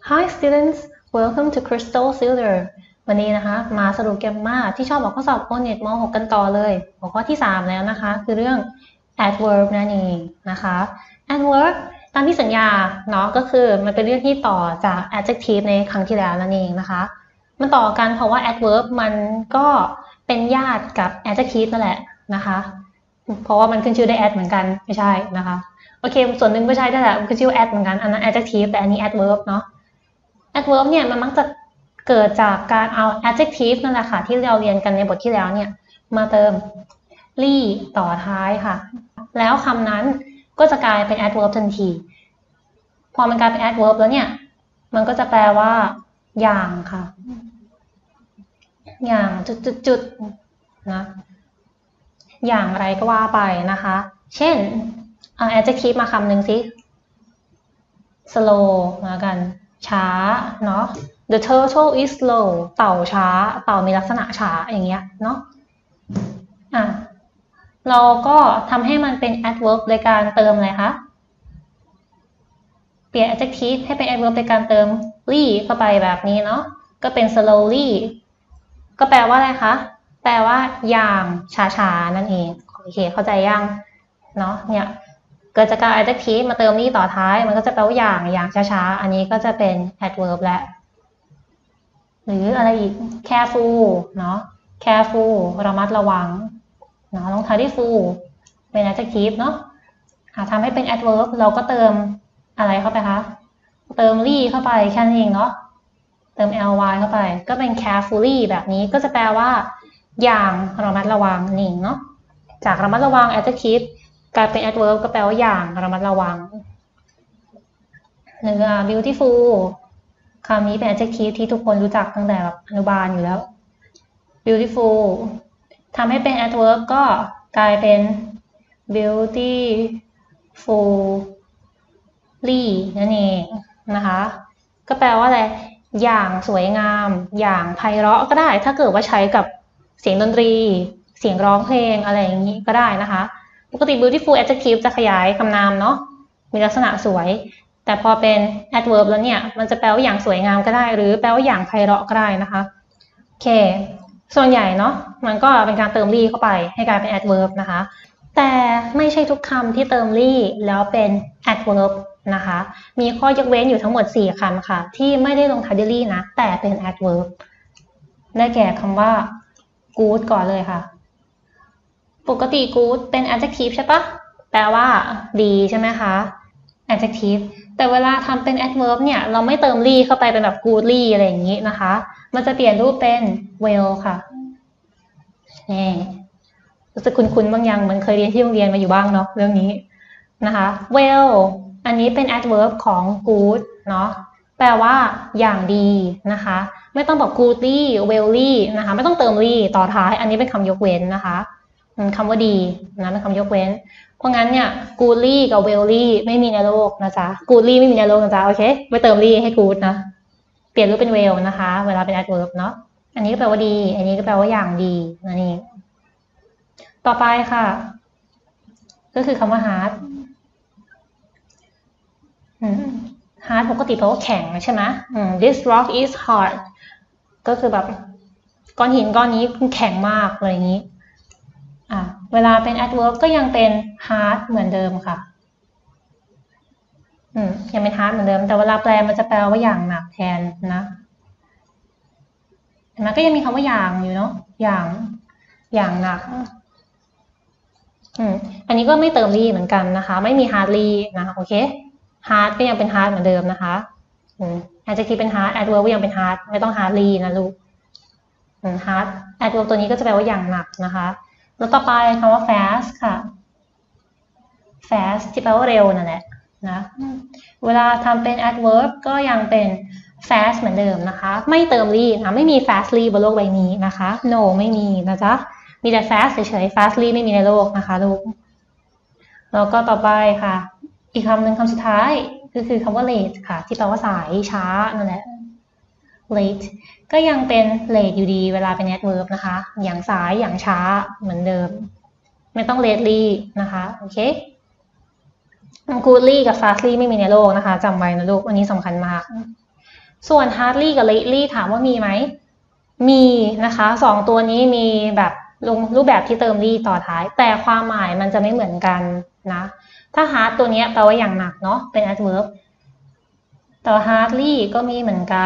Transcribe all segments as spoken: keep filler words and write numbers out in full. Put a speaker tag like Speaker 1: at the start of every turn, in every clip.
Speaker 1: Hi students, welcome to Crystal Silver วันนี้นะคะมาสรุปแกมมาที่ชอบบอกข้อสอบ โอ เน็ต ม หก กันต่อเลยหัวข้อที่สามแล้วนะคะคือเรื่อง adverb นั่นเองนะคะ adverb ตามที่สัญญาเนาะก็คือมันเป็นเรื่องที่ต่อจาก adjective ในครั้งที่แล้วนั่นเองนะคะมันต่อกันเพราะว่า adverb มันก็เป็นญาติกับ adjective นั่นแหละนะคะเพราะว่ามันขึ้นชื่อได้ add เหมือนกันไม่ใช่นะคะโอเคส่วนหนึ่งไม่ใช่ได้แหละมันขึ้นชื่อ add เหมือนกันอันนั้น adjective แต่อันนี้ adverb เนาะ adverb เนี่ยมันมักจะเกิดจากการเอา adjective นั่นแหละค่ะที่เราเรียนกันในบทที่แล้วเนี่ยมาเติม ly ต่อท้ายค่ะแล้วคำนั้นก็จะกลายเป็น adverb ทันทีพอมันกลายเป็น adverb แล้วเนี่ยมันก็จะแปลว่าอย่างค่ะอย่างจุดๆนะอย่างไรก็ว่าไปนะคะเช่นเอา adjective มาคำหนึ่งสิ slow มากันช้าเนาะ the turtle is slow เต่าช้าเต่ามีลักษณะช้าอย่างเงี้ยเนาะอ่ะเราก็ทำให้มันเป็น adverb โดยการเติมอะไรคะเปลี่ยน adjective ให้เป็น adverb โดยการเติม ly เข้าไปแบบนี้เนาะก็เป็น slowly ก็แปลว่าอะไรคะแปลว่าอย่างช้าๆนั่นเองโอเคเข้าใจยังเนาะเนี่ยเกิดจากการ adjective มาเติม ly ต่อท้ายมันก็จะแปลว่าอย่างอย่างช้าๆอันนี้ก็จะเป็น adverb และหรืออะไรอีก careful เนาะ careful ระมัดระวังเนาะลงท้ายด้วย full เป็น adjective เนาะหาทำให้เป็น adverb เราก็เติมอะไรเข้าไปคะเติม ly เข้าไปแค่นั้นเองเนาะเติม ly เข้าไปก็เป็น carefully แบบนี้ก็จะแปลว่าอย่างระมัดระวังนี่เนาะจากระมัดระวัง adjective กลายเป็น adverb ก็แปลว่าอย่างระมัดระวังหรือ beautiful คำนี้เป็น adjective ที่ทุกคนรู้จักตั้งแต่อนุบาลอยู่แล้ว beautiful ทำให้เป็น adverb ก็กลายเป็น beautifully นั่นเองนะคะก็แปลว่าอะไรอย่างสวยงามอย่างไพเราะก็ได้ถ้าเกิดว่าใช้กับเสียงดนตรีเสียงร้องเพลงอะไรอย่างนี้ก็ได้นะคะปกติ beautiful adjective จะขยายคำนามเนาะมีลักษณะสวยแต่พอเป็น adverb แล้วเนี่ยมันจะแปลว่าอย่างสวยงามก็ได้หรือแปลว่าอย่างไพเราะก็ได้นะคะโอเคส่วนใหญ่เนาะมันก็เป็นการเติม ly เข้าไปให้กลายเป็น adverb นะคะแต่ไม่ใช่ทุกคำที่เติม ly แล้วเป็น adverb นะคะมีข้อยกเว้นอยู่ทั้งหมดสี่คำค่ะที่ไม่ได้ลงท้ายด้วย ly นะแต่เป็น adverb ได้แก่คำว่า good ก่อนเลยค่ะปกติ good เป็น adjective ใช่ปะแปลว่าดีใช่ไหมคะ adjective แต่เวลาทำเป็น adverb เนี่ยเราไม่เติม ly เข้าไปเป็นแบบ goodly อะไรอย่างนี้นะคะมันจะเปลี่ยนรูปเป็น well ค่ะนี่รู้สึกคุ้นๆบางอย่างเหมือนเคยเรียนที่โรงเรียนมาอยู่บ้างเนาะเรื่องนี้นะคะ well อันนี้เป็น adverb ของ good เนาะแปลว่าอย่างดีนะคะไม่ต้องบอก goodly wellly นะคะไม่ต้องเติม ly ต่อท้ายอันนี้เป็นคำยกเว้นนะคะคำว่าดีนะเป็นคำยกเว้นเพราะงั้นเนี่ย goodly กับ wellly ไม่มีในโลกนะจ๊ะ goodly ไม่มีในโลกนะจ๊ะโอเคไม่เติม ly ให้ good นะเปลี่ยนรูปเป็น well นะคะเวลาเป็น adverb เนาะอันนี้ก็แปลว่าดีอันนี้ก็แปลว่าอย่างดีนั่นเองต่อไปค่ะก็คือคำว่า hard hard ปกติแปลว่าแข็งใช่ไหม this rock is hard ก็คือแบบก้อนหินก้อนนี้แข็งมากอะไรอย่างนี้อ่ะเวลาเป็น adverb ก็ยังเป็น hard เหมือนเดิมค่ะอืมยังเป็น hard เหมือนเดิมแต่เวลาแปลมันจะแปลว่าอย่างหนักแทนนะมันก็ยังมีคำว่าอย่างอยู่เนาะอย่างอย่างหนักอืมอันนี้ก็ไม่เติม ly เหมือนกันนะคะไม่มี hardly นะคะโอเค hard ก็ยังเป็น hard เหมือนเดิมนะคะอืม adjective เป็น hard adverb ก็ยังเป็น hard ไม่ต้อง hardly นะลูกอืม hard adverb ตัวนี้ก็จะแปลว่าอย่างหนักนะคะแล้วต่อไปคำว่า fast ค่ะ fast ที่แปลว่าเร็วนั่นแหละนะเวลาทำเป็น adverb ก็ยังเป็น fast เหมือนเดิมนะคะไม่เติม ly นะไม่มี fastly บนโลกใบนี้นะคะ no ไม่มีนะจ๊ะมีแต่ fast เฉยๆ fastly ไม่มีในโลกนะคะลูกแล้วก็ต่อไปค่ะอีกคำหนึ่งคำสุดท้ายก็คือคำว่า late ค่ะที่แปลว่าสายช้านั่นแหละ late ก็ยังเป็น late อยู่ดีเวลาเป็น adverb นะคะอย่างสายอย่างช้าเหมือนเดิมไม่ต้อง lately นะคะโอเค goodly กับ fastly ไม่มีในโลกนะคะจำไว้นะลูกอันนี้สำคัญมากส่วน hardly กับ lately ถามว่ามีไหมมีนะคะสองตัวนี้มีแบบลงรูปแบบที่เติม ly ต่อท้ายแต่ความหมายมันจะไม่เหมือนกันนะถ้า hard ตัวนี้แปลว่าอย่างหนักเนาะเป็น adverb แต่ hardly ก็มีเหมือนกัน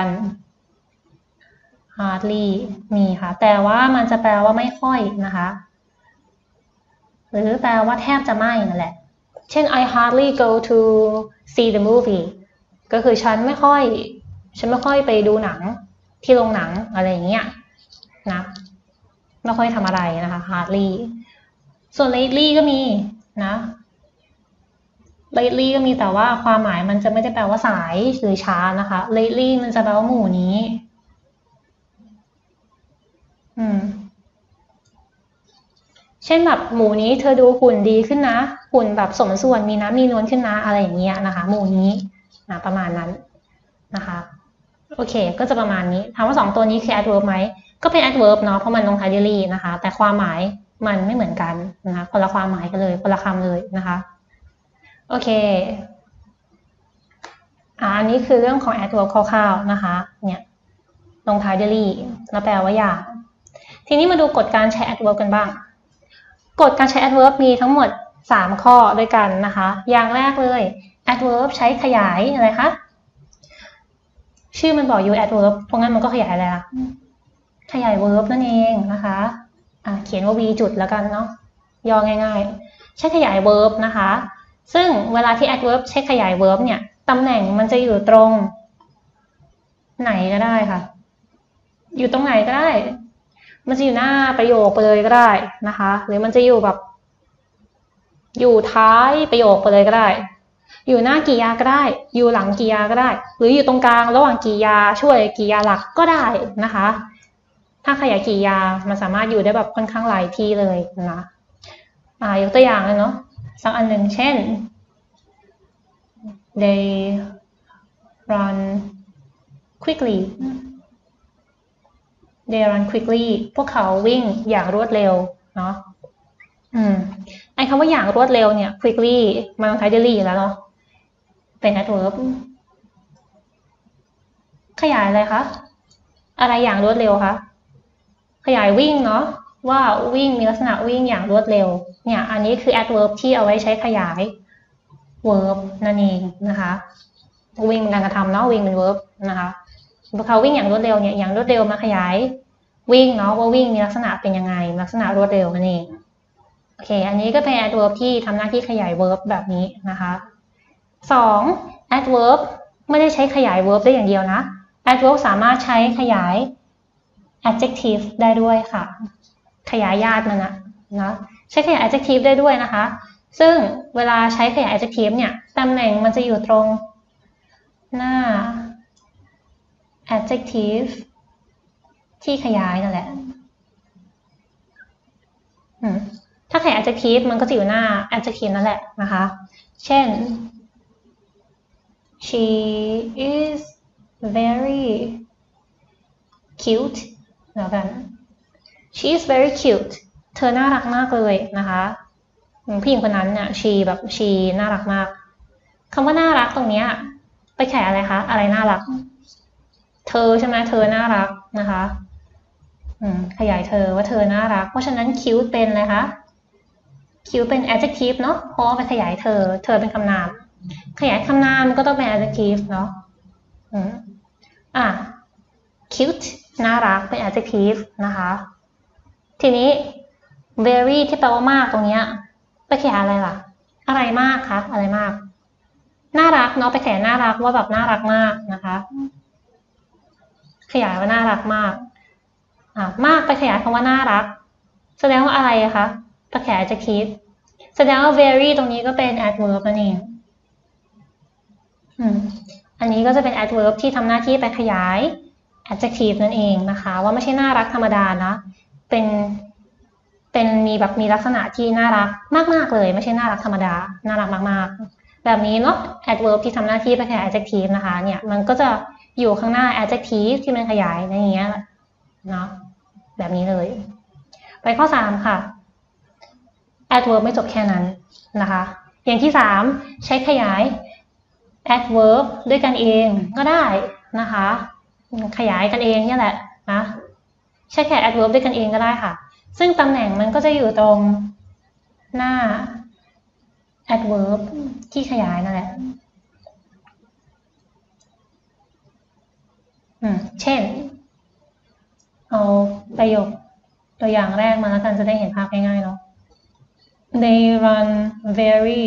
Speaker 1: hardly มีค่ะแต่ว่ามันจะแปลว่าไม่ค่อยนะคะหรือแปลว่าแทบจะไม่นั่นแหละเช่น I hardly go to see the movie ก็คือฉันไม่ค่อยฉันไม่ค่อยไปดูหนังที่โรงหนังอะไรอย่างเงี้ยนะไม่ค่อยทำอะไรนะคะ hardly ส่วน lately ก็มีนะ lately ก็มีแต่ว่าความหมายมันจะไม่ได้แปลว่าสายหรือช้านะคะ lately มันจะแปลว่าหมู่นี้อืมเช่นแบบหมู่นี้เธอดูหุ่นดีขึ้นนะหุ่นแบบสมส่วนมีน้ำมีนวลขึ้นนะอะไรอย่างเงี้ยนะคะหมู่นี้นะประมาณนั้นนะคะโอเคก็จะประมาณนี้ถามว่าสองตัวนี้คือ adverb ไหมก็เป็น adverb เนาะเพราะมันลงท้ายด้วย ly นะคะแต่ความหมายมันไม่เหมือนกันนะคะคนละความหมายกันเลยคนละคำเลยนะคะโอเคอ่าอันนี้คือเรื่องของ adverb คร่าวๆนะคะเนี่ยลงท้ายด้วย ly แล้วแปลว่าอย่างทีนี้มาดูกฎการใช้ adverb กันบ้างกฎการใช้ adverb มีทั้งหมดสามข้อด้วยกันนะคะอย่างแรกเลย adverb ใช้ขยายอะไรคะชื่อมันบอก use adverb เพราะงั้นมันก็ขยายอะไรล่ะขยาย verb นั่นเองนะคะอ่ะเขียนว่า v จุดแล้วกันเนาะย่อง่ายๆใช้ขยาย verb นะคะซึ่งเวลาที่ adverb ใช้ขยาย verb เนี่ยตำแหน่งมันจะอยู่ตรงไหนก็ได้ค่ะอยู่ตรงไหนก็ได้มันจะอยู่หน้าประโยคไปเลยก็ได้นะคะหรือมันจะอยู่แบบอยู่ท้ายประโยคไปเลยก็ได้อยู่หน้ากริยาก็ได้อยู่หลังกริยาก็ได้หรืออยู่ตรงกลางระหว่างกริยาช่วยกริยาหลักก็ได้นะคะถ้าขยายกริยามันสามารถอยู่ได้แบบค่อนข้างหลายที่เลยนะอ่ายกตัวอย่างเลยเนาะสักอันหนึ่งเช่น they run quickly they run quickly พวกเขาวิ่งอย่างรวดเร็วเนาะอืมไอ้คำว่าอย่างรวดเร็วเนี่ย quickly มันต้องใช้ daily แล้วเนาะเป็น adverb ขยายอะไรคะอะไรอย่างรวดเร็วคะขยายวิ่งเนาะว่าวิ่งมีลักษณะวิ่งอย่างรวดเร็วเนี่ยอันนี้คือ adverb ที่เอาไว้ใช้ขยาย verb นั่นเองนะคะวิ่งเป็นการกระทำเนาะวิ่งเป็น verb นะคะพวกเขาวิ่งอย่างรวดเร็วเนี่ยอย่างรวดเร็วมาขยายวิ่งเนาะว่าวิ่งมีลักษณะเป็นยังไงลักษณะรวดเร็วนั่นเองโอเคอันนี้ก็เป็น adverb ที่ทำหน้าที่ขยาย verb แบบนี้นะคะสอง adverb ไม่ได้ใช้ขยาย verb ได้อย่างเดียวนะ adverb สามารถใช้ขยาย adjective ได้ด้วยค่ะขยายญาติมันนะนะใช้ขยาย adjective ได้ด้วยนะคะซึ่งเวลาใช้ขยาย adjective เนี่ยตำแหน่งมันจะอยู่ตรงหน้า adjective ที่ขยายนั่นแหละถ้าขยาย adjective มันก็จะอยู่หน้า adjective นั่นแหละนะคะเช่น she is very cute แล้วกัน she is very cute เธอน่ารักมากเลยนะคะผู้หญิงคนนั้นเนี่ย she แบบ she น่ารักมากคำว่าน่ารักตรงนี้ไปขยายอะไรคะอะไรน่ารักเธอใช่ไหมเธอน่ารักนะคะขยายเธอว่าเธอน่ารักเพราะฉะนั้น cute เป็นอะไรคะ cute เป็น adjective เนาะเพราะไปขยายเธอเธอเป็นคำนามขยายคำนามก็ต้องเป็น adjective เนาะอ่ะ cute น่ารักเป็น adjective นะคะทีนี้ very ที่แปลว่ามากตรงนี้ไปขยายอะไรล่ะอะไรมากคะอะไรมากน่ารักเนาะไปขยายน่ารักว่าแบบน่ารักมากนะคะขยายว่าน่ารักมากอ่ะมากไปขยายคำว่าน่ารักแสดงว่าอะไรคะไปขยาย adjective แสดงว่า very ตรงนี้ก็เป็น adverb นั่นเองอืมอันนี้ก็จะเป็น adverb ที่ทำหน้าที่ไปขยาย adjective นั่นเองนะคะว่าไม่ใช่น่ารักธรรมดานะเป็นเป็นมีแบบมีลักษณะที่น่ารักมากๆเลยไม่ใช่น่ารักธรรมดาน่ารักมากๆแบบนี้เนาะ adverb ที่ทำหน้าที่ไปขยาย adjective นะคะเนี่ยมันก็จะอยู่ข้างหน้า adjective ที่มันขยายในอย่างเงี้ยเนาะแบบนี้เลยไปข้อสามค่ะ adverb ไม่จบแค่นั้นนะคะอย่างที่สามใช้ขยาย adverb ด้วยกันเองก็ได้นะคะขยายกันเองเนี่ยแหละนะใช้แค่ adverb ด้วยกันเองก็ได้ค่ะซึ่งตำแหน่งมันก็จะอยู่ตรงหน้า adverb ที่ขยายนั่นแหละอืมเช่นเอาประโยคตัวอย่างแรกมาแล้วกันจะได้เห็นภาพง่ายๆเนาะ They run very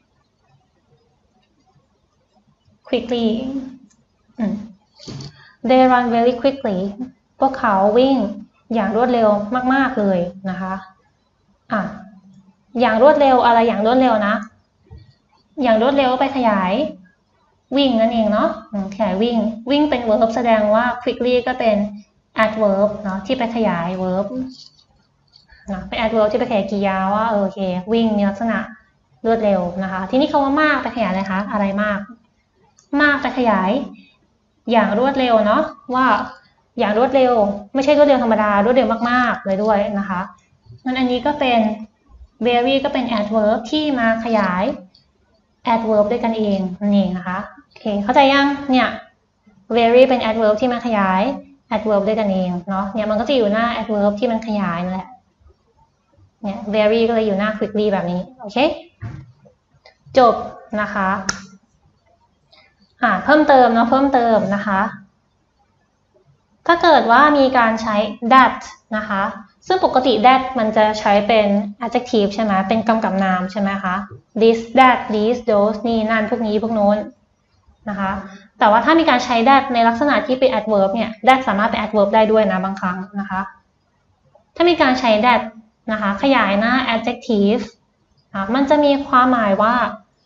Speaker 1: quickly อืม They run very quickly พวกเขาวิ่งอย่างรวดเร็วมากๆเลยนะคะอ่ะอย่างรวดเร็วอะไรอย่างรวดเร็วนะอย่างรวดเร็วไปขยายวิ่งนั่นเองเนาะขยายวิ่งวิ่งเป็น verb แสดงว่า quickly ก็เป็น adverb เนาะที่ไปขยาย verb นะเป็น adverb ที่ไปขยายกริยาว่าโอเควิ่งมีลักษณะรวดเร็วนะคะทีนี้คำว่ามากไปขยายอะไรคะอะไรมากมากไปขยายอย่างรวดเร็วเนาะว่าอย่างรวดเร็วไม่ใช่รวดเร็วธรรมดารวดเร็วมากๆเลยด้วยนะคะงั้นอันนี้ก็เป็น very ก็เป็น adverb ที่มาขยาย adverb ด้วยกันเองนั่นเองนะคะโอเคเข้าใจยังเนี่ย very เป็น adverb ที่มาขยาย adverb ด้วยกันเองเนาะเนี่ยมันก็จะอยู่หน้า adverb ที่มันขยายนั่นแหละเนี่ย very ก็เลยอยู่หน้า quickly แบบนี้โอเคจบนะคะอ่าเพิ่มเติมเนาะเพิ่มเติมนะคะถ้าเกิดว่ามีการใช้ that นะคะซึ่งปกติ that มันจะใช้เป็น adjective ใช่ไหมเป็นกำกับนามใช่ไหมคะ this that these those นี่นั่นพวกนี้พวกโน้นนะคะแต่ว่าถ้ามีการใช้ that ในลักษณะที่เป็น adverb เนี่ย that สามารถเป็น adverb ได้ด้วยนะบางครั้งนะคะถ้ามีการใช้ that นะคะขยายหน้า adjective มันจะมีความหมายว่า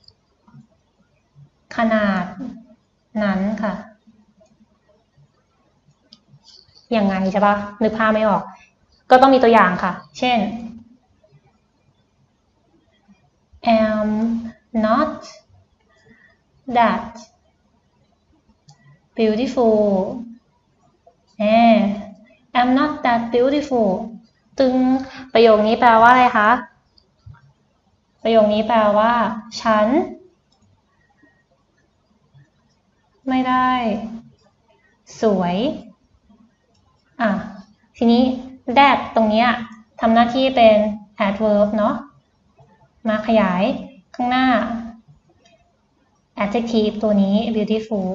Speaker 1: ขนาดนั้นค่ะยังไงใช่ปะนึกภาพไม่ออกก็ต้องมีตัวอย่างค่ะเช่น am not that beautiful เอ am not that beautiful ตึงประโยคนี้แปลว่าอะไรคะประโยคนี้แปลว่าฉันไม่ได้สวยอ่ะทีนี้ that ตรงนี้ทำหน้าที่เป็น adverb เนาะมาขยายข้างหน้า adjective ตัวนี้ beautiful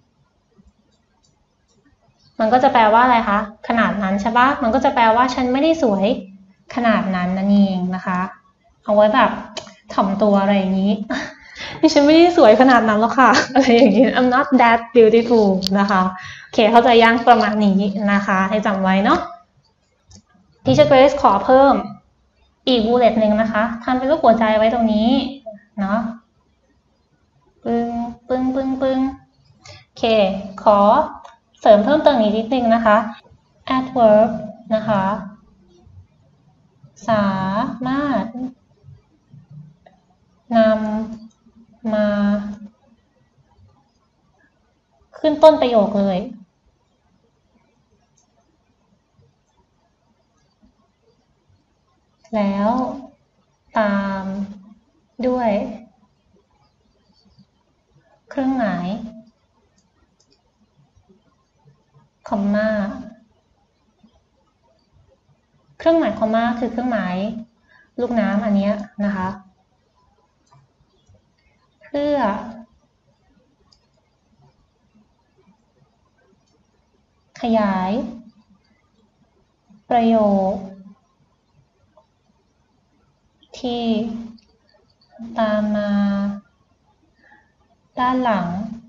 Speaker 1: มันก็จะแปลว่าอะไรคะขนาดนั้นใช่ปะมันก็จะแปลว่าฉันไม่ได้สวยขนาดนั้นนั่นเองนะคะเอาไว้แบบถ่อมตัวอะไรอย่างนี้นี่ฉันไม่ได้สวยขนาดนั้นหรอกค่ะอะไรอย่างนี้ I'm not that beautiful นะคะโอเคเข้าใจยังประมาณนี้นะคะให้จำไว้เนาะTeacher Grace ขอเพิ่มอีกบูลเลตหนึ่งนะคะทำเป็นรูปหัวใจไว้ตรงนี้เนาะปึ้งปึ้งปึ้งปึ้งโอเคขอเสริมเพิ่มเติมอีกนิดนึงนะคะ adverb นะคะสามารถนำมาขึ้นต้นประโยคเลยแล้วตามด้วยเครื่องหมายคอมมาเครื่องหมายคอมมาคือเครื่องหมายลูกน้ำอันนี้นะคะเพื่อขยายประโยคที่ตามมาด้านหลัง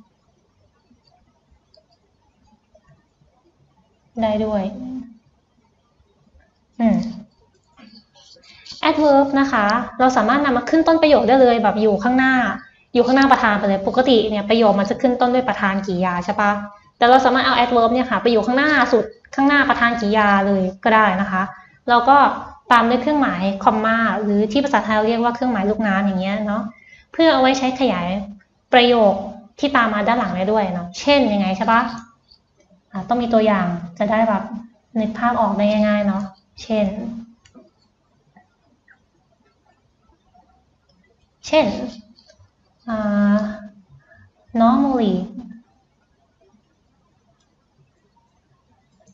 Speaker 1: ได้ด้วยอืม adverb นะคะเราสามารถนำมาขึ้นต้นประโยคได้เลยแบบอยู่ข้างหน้าอยู่ข้างหน้าประธานไปเลยปกติเนี่ยประโยคมันจะขึ้นต้นด้วยประธานกริยาใช่ปะแต่เราสามารถเอา adverb เนี่ยค่ะไปอยู่ข้างหน้าสุดข้างหน้าประธานกริยาเลยก็ได้นะคะแล้วก็ตามด้วยเครื่องหมายคอมมาหรือที่ภาษาไทยเรียกว่าเครื่องหมายลูกน้ำอย่างเงี้ยเนาะเพื่อเอาไว้ใช้ขยายประโยคที่ตามมาด้านหลังได้ด้วยเนาะเช่นยังไงใช่ปะต้องมีตัวอย่างจะได้แบบนึกภาพออกได้ง่ายๆเนาะเช่นเช่น uh, normally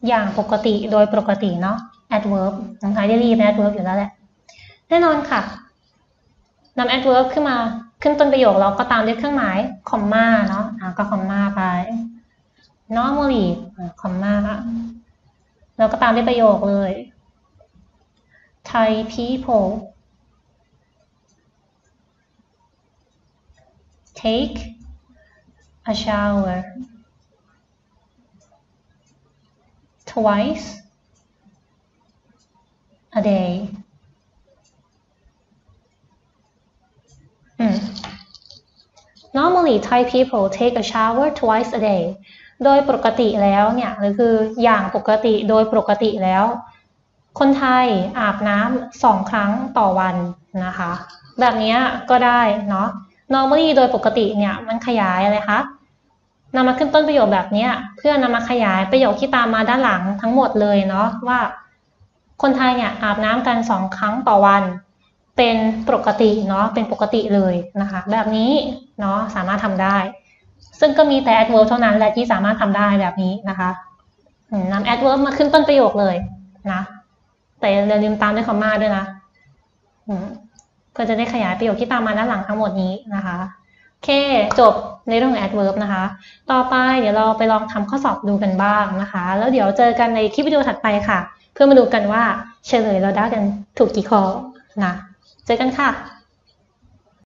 Speaker 1: อย่างปกติโดยปกติเนาะ adverb นะคะ daily เป็น adverb อยู่แล้วแหละแน่นอนค่ะนำ adverb ขึ้นมาขึ้นต้นประโยคเราก็ตามด้วยเครื่องหมายคอมมาเนาะอ่ะก็คอมมาไป normally คอมมาแล้วก็ตามด้วยประโยคเลย Thai people take a shower twice a day อืม Normally Thai people take a shower twice a day โดยปกติแล้วเนี่ยหรือคืออย่างปกติโดยปกติแล้วคนไทยอาบน้ำสองครั้งต่อวันนะคะแบบนี้ก็ได้เนาะ Normally โดยปกติเนี่ยมันขยายอะไรคะนำมาขึ้นต้นประโยคแบบนี้เพื่อนำมาขยายประโยคที่ตามมาด้านหลังทั้งหมดเลยเนาะว่าคนไทยเนี่ยอาบน้ำกันสองครั้งต่อวันเป็นปกติเนาะเป็นปกติเลยนะคะแบบนี้เนาะสามารถทำได้ซึ่งก็มีแต่ adverb เท่านั้นแหละที่สามารถทำได้แบบนี้นะคะนำ adverb มาขึ้นต้นประโยคเลยนะแต่อย่าลืมตามด้วยคอมมาด้วยนะเพื่อจะได้ขยายประโยคที่ตามมาด้านหลังทั้งหมดนี้นะคะโอเคจบในเรื่องของ adverb นะคะต่อไปเดี๋ยวเราไปลองทำข้อสอบดูกันบ้างนะคะแล้วเดี๋ยวเจอกันในคลิปวิดีโอถัดไปค่ะเพื่อมาดูกันว่าเฉลยเราได้กันถูกกี่ข้อนะเจอกันค่ะ